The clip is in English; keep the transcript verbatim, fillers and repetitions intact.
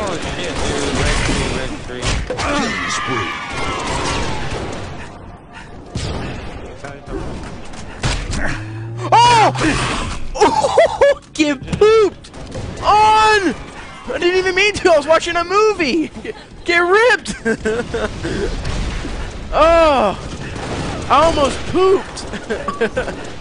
Oh shit, dude. Red tree, red tree. Killing spree. Oh! Oh! Get pooped on! I didn't even mean to. I was watching a movie. Get ripped. Oh! I almost pooped.